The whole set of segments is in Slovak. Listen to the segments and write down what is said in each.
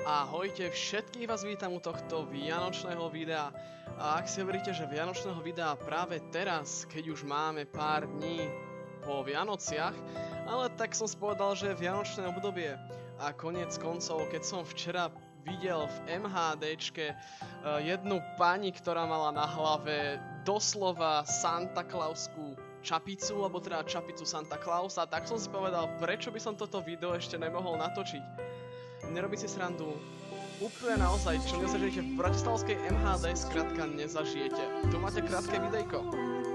Ahojte, všetkých vás vítam u tohto vianočného videa. A ak si hovoríte, že vianočného videa práve teraz, keď už máme pár dní po Vianociach, ale tak som si povedal, že vianočné obdobie a koniec koncov, keď som včera videl v MHDčke jednu pani, ktorá mala na hlave doslova Santa Clausku čapicu, alebo teda čapicu Santa Clausa, tak som si povedal, prečo by som toto video ešte nemohol natočiť. Nerobí si srandu. Úplne naozaj, čo nezažijete v bratislavskej MHD, skrátka nezažijete. Tu máte krátke videjko.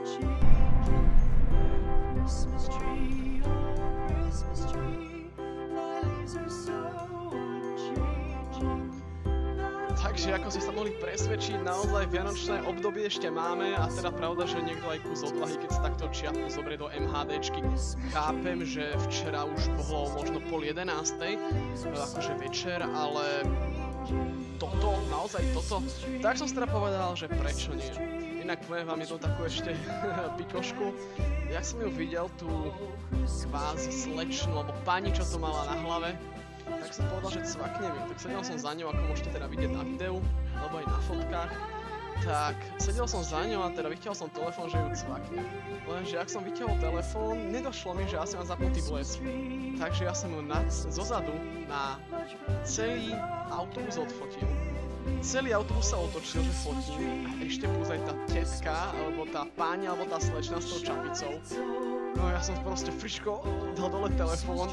Takže ako ste sa mohli presvedčiť, naozaj vianočné obdobie ešte máme a teda pravda, že niekto aj kus odvahy, keď sa takto čiapku zobrie do MHDčky. Chápem, že včera už bolo možno 10:30, akože večer, ale toto, naozaj toto, tak som si teda povedal, že prečo nie. Inak poviem vám jednu takú ešte pikošku. Jak som ju videl, tú kvázi slečnu, alebo pani, čo to mala na hlave, tak som povedal, že cvaknem ju. Tak sedel som za ňou, ako môžete teda vidieť na videu, alebo aj na fotkách. Tak sedel som za ňou a teda vytiahol som telefón, že ju cvaknem. Lenže ak som vytiahol telefón, nedošlo mi, že asi mám zapnutý blesk. Takže ja som ju zozadu na celý autobus odfotil. Celý autobus sa otočil, že fotím a ešte plus aj tá tetka, alebo tá páni, alebo tá slečna s tou čapicou. No ja som proste friško dal dole telefón,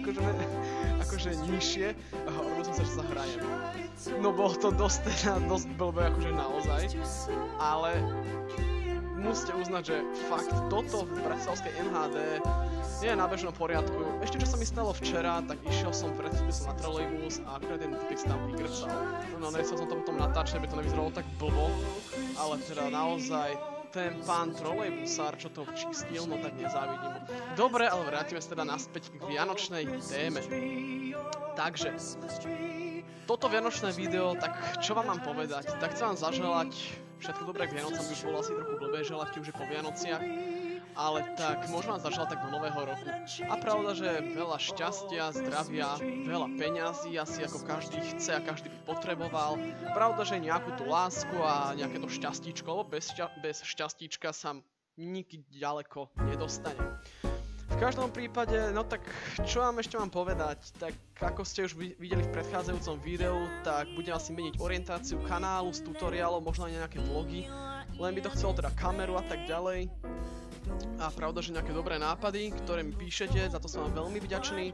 akože nižšie a hovoril som sa, že sa hrajem. No bolo to dosť blbé, akože naozaj, ale musíte uznať, že fakt toto v bratislavskej MHD je na bežnom poriadku. Ešte čo sa mi stalo včera, tak išiel som na trolejbus a akurát ten typek sa tam vygrcal. No nechcel som to potom natáčať, aby to nevyzeralo tak blbo, ale teda naozaj ten pán trolejbusár, čo to čistil, no tak nezávidím. Dobre, ale vrátime sa teda naspäť k vianočnej téme. Takže, toto vianočné video, tak čo vám mám povedať? Tak chcem vám zaželať všetko dobré k Vianocam, by už bolo asi trochu blbé želať už je po Vianociach, ale tak môžem vám zaželať tak do nového roku. A pravda, že veľa šťastia, zdravia, veľa peňazí, asi ako každý chce a každý by potreboval. Pravda, že nejakú tú lásku a nejaké to šťastíčko, lebo bez šťastíčka sa nikdy ďaleko nedostane. V každom prípade, no tak čo vám ešte mám povedať, tak ako ste už videli v predchádzajúcom videu, tak budem asi meniť orientáciu kanálu s tutoriálom, možno aj nejaké vlogy, len by to chcelo teda kameru a tak ďalej. A pravda, že nejaké dobré nápady, ktoré mi píšete, za to som vám veľmi vďačný.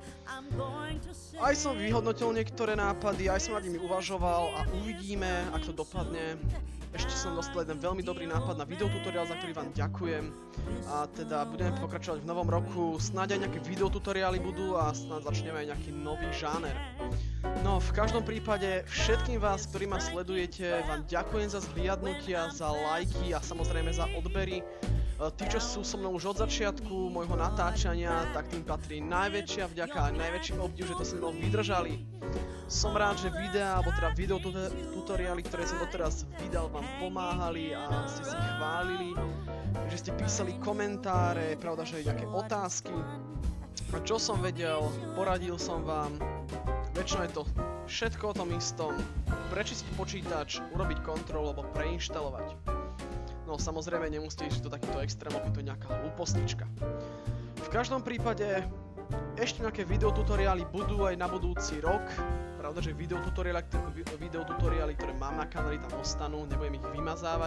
Aj som vyhodnotil niektoré nápady, aj som nad nimi uvažoval a uvidíme, ak to dopadne. Ešte som dostal jeden veľmi dobrý nápad na videotutoriál, za ktorý vám ďakujem. A teda budeme pokračovať v novom roku, snáď aj nejaké videotutoriály budú a snáď začneme aj nejaký nový žáner. No, v každom prípade všetkým vás, ktorí ma sledujete, vám ďakujem za zhliadnutia, za lajky a samozrejme za odbery. Tí, čo sú so mnou už od začiatku môjho natáčania, tak tým patrí najväčšia vďaka a najväčší obdiv, že to so mnou vydržali. Som rád, že videá, alebo teda videotutoriály, ktoré som doteraz vydal, vám pomáhali a ste si chválili, že ste písali komentáre, pravda, že aj nejaké otázky. A čo som vedel, poradil som vám. Väčšinou je to všetko o tom istom. Prečistiť počítač, urobiť kontrolu alebo preinštalovať. No samozrejme nemusíte ísť do takýchto extrémov, je to nejaká hlúpostička. V každom prípade ešte nejaké videotutoriály budú aj na budúci rok. Pravda, že videotutoriály, ktoré mám na kanáli, tam ostanú, nebudem ich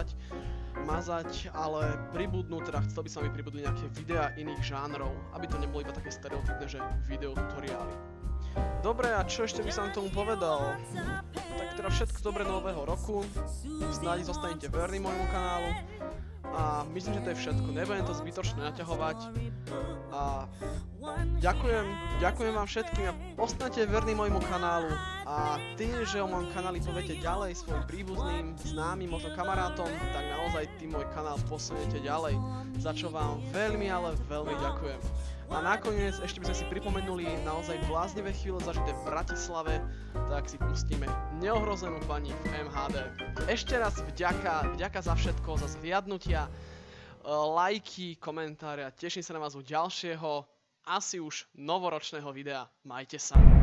mazať, ale pribudnú, teda chcel by som, aby pribudli nejaké videá iných žánrov, aby to nebolo iba také stereotypné, že videotutoriály. Dobre, a čo ešte by som tomu povedal? Tak teda všetko dobré nového roku, snáď zostanete verní môjmu kanálu a myslím, že to je všetko, nebudem to zbytočne naťahovať a ďakujem vám všetkým a ostaňte verní môjmu kanálu a tým, že o môjom kanáli poviete ďalej svojim príbuzným, známym, možno kamarátom, tak naozaj tým môj kanál posuniete ďalej, za čo vám veľmi, ale veľmi ďakujem. A nakoniec ešte by sme si pripomenuli naozaj bláznivé chvíle zažité v Bratislave, tak si pustíme Neohrozenú pani v MHD. Ešte raz vďaka za všetko, za zhliadnutia, lajky, komentáre a teším sa na vás u ďalšieho, asi už novoročného videa. Majte sa.